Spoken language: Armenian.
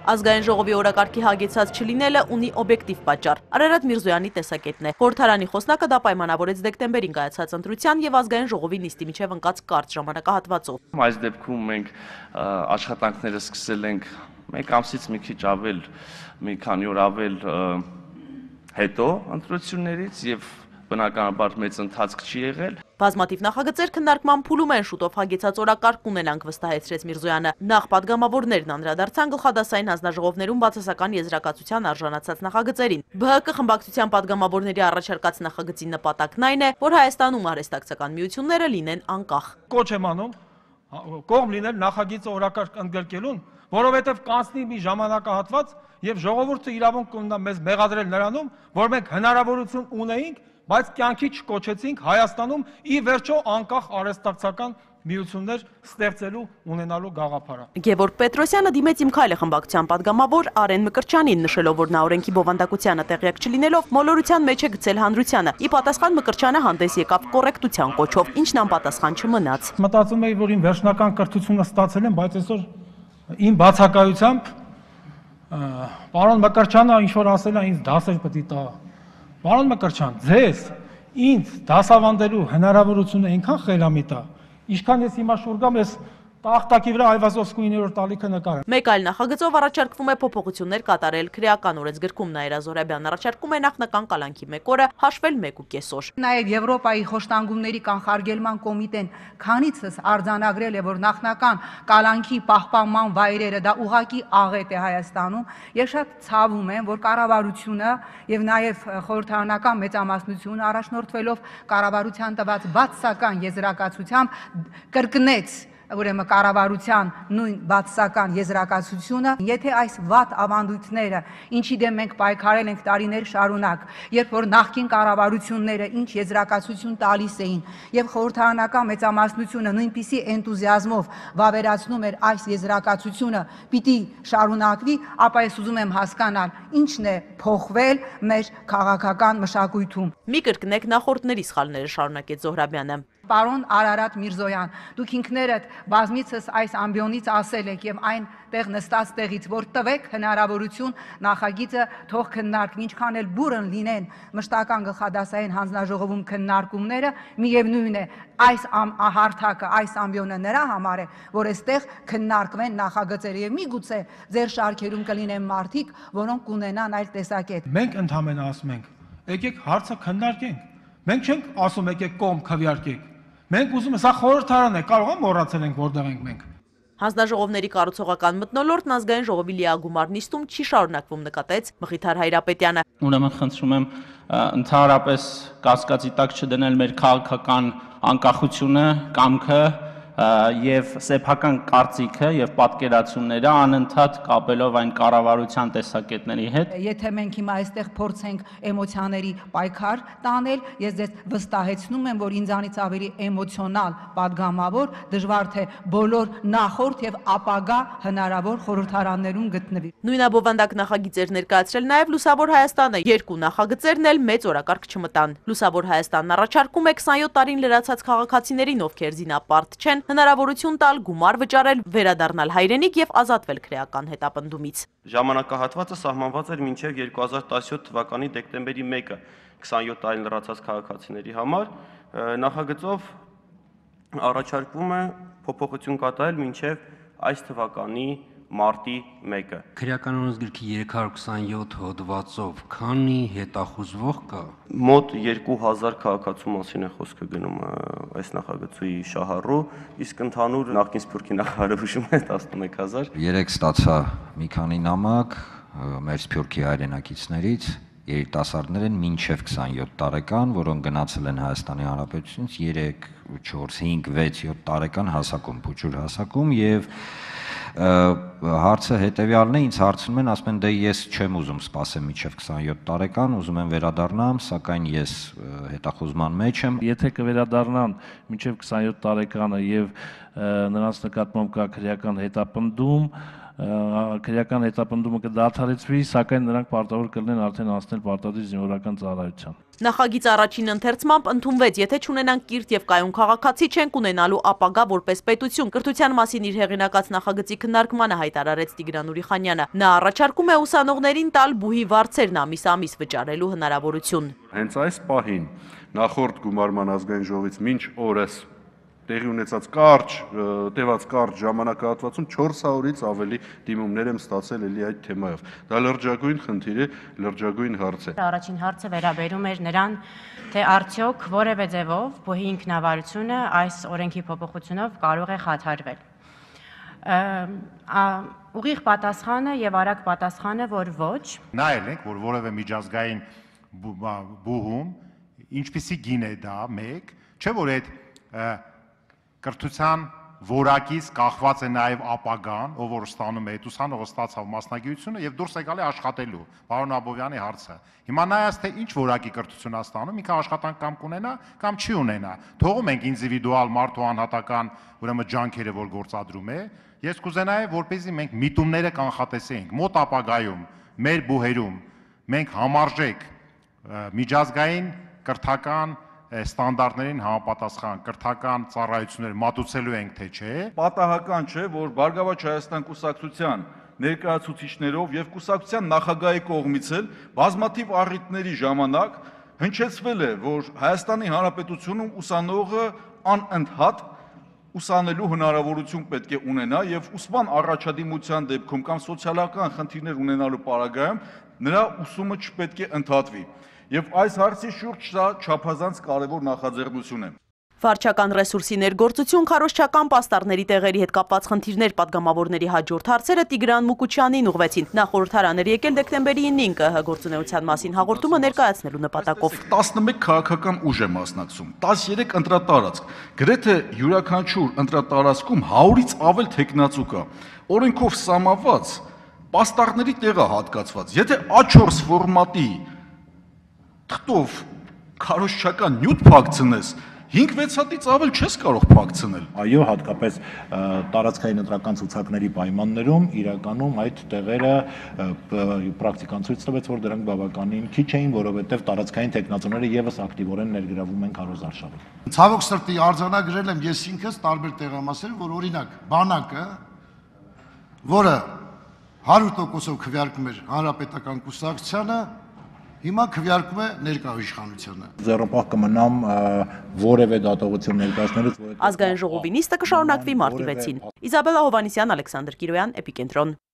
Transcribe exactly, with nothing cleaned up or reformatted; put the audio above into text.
Ազգային ժողովի օրակարգի հագեցած չլինելը ունի օբյեկտիվ պատճառ։ Արարատ Միրզոյանի տեսակետն է։ Խորհրդարանի խոսնակը դա պայմանավորեց դեկտեմբերին կայացած ընտրության եւ ազգային ժողովի նիստի միջև ընկած կարճ ժամանակահատվածով։ Այս դեպքում մենք աշխատանքները սկսել ենք մեկ ամսից մի քիչ ավել, մի քանի օր ավել հետո ընտրություններից եւ բնականաբար մեծ ընթացք չի եղել։ Բազմաթիվ նախագծեր քննարկման փուլում են, շուտով հագեցած օրակարգ կունենանք, վստահեցրեց Միրզոյանը։ Նախ պատգամավորներն անդրադարձան գլխադասային հանձնաժողովներում բացասական եզրակացության արժանացած նախագծերին։ Բ Հ Կ խմբակցության պատգամավորների առաջարկած նախագծի նպատակն այն է, որ Հայաստանում արհեստակցական միությունները լինեն անկախ։ Կոչ եմ անում կողմ լինել նախագիծը օրակարգ ընդգրկելուն, որովհետև կանցնի մի ժամանակահատված եւ ժողովուրդը իրավունք կունենա մեզ մեղադրել նրանում, որ մենք հնարավորություն ունեինք, բայց կյանքի չկոչեցինք Հայաստանում ի վերջո անկախ արհեստակցական միություններ ստեղծելու ունենալու գաղափարը։ Գևորգ Պետրոսյանը դիմեց Իմ քայլը խմբակցության պատգամավոր Արեն Մկրտչյանին, նշելով, որ նա օրենքի բովանդակությանը տեղյակ չլինելով մոլորության մեջ է գցել հանրությանը։ Ի պատասխան Մկրտչյանը հանդես եկավ կոռեկտության կոչով, ինչն անպատասխան չմնաց։ Մտածում էի, որ իմ վերջնական կրթությունը ստացել եմ, բայց այսօր իմ բացակայությամբ պարոն Մկրտչյանը ինչ որ ասել է, ինձ դասեր պետք է տա։ Պարոն Մկրտչյան, ձեզ ինձ դասավանդելու հնարավորությունը այնքան խելամիտ է, ինչքան ես հիմա շուռ գամ, ես տախտակի վրա Այվազովսկու իններորդ տալիքը նկարեմ։ Մեկ այլ նախագծով առաջարկվում է փոփոխություններ կատարել քրեական օրենսգրքում, Նաիրա Զոհրաբյանն առաջարկում է նախնական կալանքի մեկ օրը հաշվել մեկ ու կես օր։ Նաև Եվրոպայի խոշտանգումների կանխարգելման կոմիտեն քանիցս արձանագրել է, որ նախնական կալանքի պահպանման վայրերը դա ուղղակի աղետ է Հայաստանում։ Ես շատ ցավում եմ, որ կառավարությունը եւ նաև խորհրդարանական մեծամասնությունը առաջնորդվելով կառավարության տված բացասական եզրակացությամբ կրկնեց ուրեմն կառավարության նույն բացասական եզրակացությունը, եթե այս վատ ավանդույթները, ինչի դեմ մենք պայքարել ենք տարիներ շարունակ, երբ որ նախկին կառավարությունները ինչ եզրակացություն տալիս էին, եւ խորհրդարանական մեծամասնությունը նույնպիսի էնտուզիազմով վավերացնում էր այս եզրակացությունը, պիտի շարունակվի, ապա ես ուզում եմ հասկանալ, ինչն է փոխվել մեր քաղաքական մշակույթում։ Մի կրկնեք նախորդների սխալները, շարունակեց Զոհրաբյանը։ Պարոն Արարատ Միրզոյան, դուք ինքներդ բազմիցս այս ամբիոնից ասել եք եւ այնտեղ նստած տեղից, որ տվեք հնարավորություն նախագիծը թող քննարկվի, ինչքան էլ բուրըն լինեն մշտական գլխադասային հանձնաժողովում քննարկումները, միևնույն է, այս հարթակը, այս ամբիոնը նրա համար է, որ այստեղ քննարկվեն նախագծերը եւ միգուցե ձեր շարքերում կլինեն մարդիկ, որոնք կունենան այլ տեսակետ։ Մենք ընդհանրապես ասում ենք, եկեք հարցը քննարկենք։ Մենք չենք ասում եկեք կողմ քվեարկեք։ Մենք ուզում ենք, սա խորհրդարան է, կարող է մոռացել ենք որտեղ ենք մենք։ Հանձնաժողովների կառուցողական մթնոլորտն ազգային ժողովի լիագումար նիստում չի շարունակվում, նկատեց Մխիթար Հայրապետյանը։ Ուրեմն խնդրում եմ ընդհանրապես կասկածի տակ չդնել մեր քաղաքական անկախությունը, կամքը եւ սեփական կարծիքը եւ պատկերացումները անընդհատ կապելով այն կառավարության տեսակետների հետ։ Եթե մենք հիմա այստեղ փորձենք էմոցիաների պայքար տանել, ես ձեզ վստահեցնում եմ, որ ինձանից ավելի էմոցիոնալ падգամավոր դժվար թե բոլոր նախորդ եւ ապագա հնարավոր խորհրդարաններում գտնվի։ Նույնաբովանդակ նախագիծեր ներկայացրել նաեւ Լուսավոր Հայաստանը, երկու նախագծերն էլ մեծ օրակարգ չմտան։ Լուսավոր Հայաստանն առաջարկում է քսանյոթ տարին լրացած քաղաքացիներին, ովքեր զինապարտ չեն, հնարավորություն տալ գումար վճարել, վերադառնալ հայրենիք եւ ազատվել քրեական հետապնդումից։ Ժամանակահատվածը սահմանված էր մինչև երկու հազար տասնյոթ թվականի դեկտեմբերի մեկը քսանյոթ տարին լրացած քաղաքացիների համար նախագծով առաջարկվում է փոփոխություն կատարել մինչև այս թվականի մարտի մեկը։ Քրեական օրենսգրքի երեք հարյուր քսանյոթ հոդվածով քանի հետախուզվող կա։ Մոտ երկու հազար քաղաքացու մասին է խոսքը գնում այս նախագծի շահառու, իսկ ընդհանուր նախկին Սփյուռքի նախարարը հուշում է տասնմեկ հազար։ Երեք ստացա մի քանի նամակ մեր Սփյուռքի հայրենակիցներից, երիտասարդներ են մինչև քսանյոթ տարեկան, որոնք գնացել են Հայաստանի Հանրապետությունից երեք, չորս, հինգ, վեց, յոթ տարեկան հասակում, փոքր հասակում եւ հարցը հետեւյալն է, ինձ հարցնում են, ասում են դե ես չեմ ուզում սպասեմ մինչև քսանյոթ տարեկան, ուզում եմ վերադառնամ, սակայն ես հետախուզման մեջ եմ։ Եթե կվերադառնան մինչև քսանյոթ տարեկանը եւ նրանց նկատմամբ կա քրեական հետապնդում, քրեական հետապնդումը կդադարեցվի, սակայն նրանք պարտավոր կլինեն արդեն անցնել պարտադիր զինվորական ծառայության։ Նախագիծը առաջին ընթերցմամբ ընդունվեց, եթե չունենանք կիրթ եւ կայուն քաղաքացի, չենք ունենալու ապագա որպես պետություն։ Կրթության մասին իր հեղինակած նախագծի քննարկմանը հայտարարեց Տիգրան Ուրիխանյանը։ Նա առաջարկում է ուսանողներին տալ բուհի վարձերն ամիս-ամիս վճարելու հնարավորություն։ Հենց այս պահին նախորդ գումարման ազգային ժողովից մինչ օրս տեղի ունեցած կարճ, տևած կարճ ժամանակահատվածում չորս հարյուրից ավելի դիմումներ եմ ստացել էլի այդ թեմայով։ Դա լրջագույն խնդիր է, լրջագույն հարց է։ Առաջին հարցը վերաբերում էր նրան, թե արդյոք որևէ ձևով բուհի ինքնավարությունը այս օրենքի փոփոխությունով կարող է խաթարվել։ Ուղիղ պատասխանը եւ արագ պատասխանը, որ ոչ։ Նայել ենք, որ որևէ միջազգային բուհում ինչպիսի գին է դա, մեկ, չէ՞ որ այդ կրթության որակից կախված է նաև ապագան, ով որ ստանում է այդ ուսանողը ստացավ մասնագիտությունը եւ դուրս եկալ է աշխատելու։ Պարոն Աբովյանի հարցը։ Հիմա նայած թե ինչ որակի կրթություն է ստանում, ինքը աշխատանք կամ կունենա, կամ չի ունենա։ Թողում ենք ինդիվիդուալ մարդու անհատական, ուրեմն ջանքերը, որ գործադրում է։ Ես կուզենայի, որպեսզի մենք միտումները կանխատեսենք մոտ ապագայում, մեր բուհերում, մենք համարժեք միջազգային կրթական ստանդարտներին համապատասխան կրթական ծառայություններ մատուցելու ենք, թե չէ։ Պատահական չէ, որ Բարգավաճ Հայաստան կուսակցության ներկայացուցիչներով եւ կուսակցության նախագահի կողմից էլ բազմաթիվ առիթների ժամանակ հնչեցվել է, որ Հայաստանի Հանրապետությունում ուսանողը անընդհատ ուսանելու հնարավորություն պետք է ունենա եւ ուսման առաջադիմության դեպքում կամ սոցիալական խնդիրներ ունենալու պարագայում նրա ուսումը չպետք է ընդհատվի։ Եվ այս հարցի շուրջ դա չափազանց կարևոր նախաձեռնություն է։ Վարչական ռեսուրսի ներգործություն, քարոզչական պաստառների տեղերի հետ կապված խնդիրներ պատգամավորների հաջորդ հարցերը Տիգրան Մուկուչյանին ուղղվեցին։ Նախորդարան էր եկել դեկտեմբերի ինին ԿՀ գործունեության մասին հաղորդումը ներկայացնելու նպատակով։ տասնմեկ քաղաքական ուժ է մասնակցում, տասներեք ընտրատարածք, գրեթե յուրաքանչյուր ընտրատարածքում հարյուրից ավել թեկնածու կա։ Օրենքով սահմանված պաստառների տեղ է հատկացված։ Եթե A չորս ֆորմատի թղթով քարոզչական նյութ փակցնես, հինգ-վեց հատից ավել չես կարող փակցնել։ Այո, հատկապես տարածքային ընտրական ցուցակների պայմաններում իրականում այդ տեղերը պրակտիկան ցույց տվեց, որ դրանք բավականին քիչ էին, որովհետև տարածքային տեխնացուները եւս ակտիվորեն ներգրավում են քարոզարշավին։ Ցավոք սրտի արձանագրել եմ ես ինքս տարբեր տեղամասերում, որ օրինակ բանակը, որը հարյուր տոկոսով քվեարկում էր հանրապետական կուսակցությանը, հիմա քվեարկում է ներկայ իշխանությանը։ Ձեռնպահ կմնամ որևէ դատողություն ներկայացնելուց։ Ազգային ժողովի նիստը կշարունակվի մարտի վեցին։ Իզաբելլա Հովհաննիսյան, Ալեքսանդր Կիրոյան, Էպիկենտրոն։